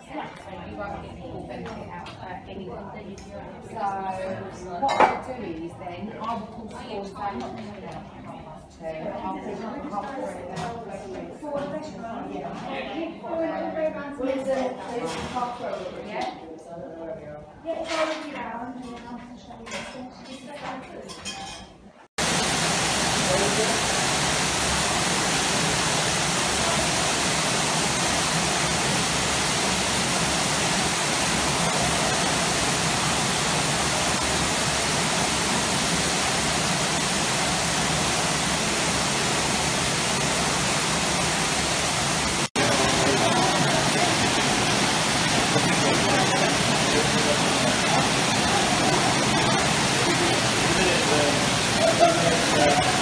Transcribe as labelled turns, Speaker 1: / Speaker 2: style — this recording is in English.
Speaker 1: so you won't get the full benefit out anyway. So what I'll do is then I will pull scores down. I'll pull half for it now. Yeah.
Speaker 2: Yeah, follow you around and then I'll show you the stuff.
Speaker 3: Yeah.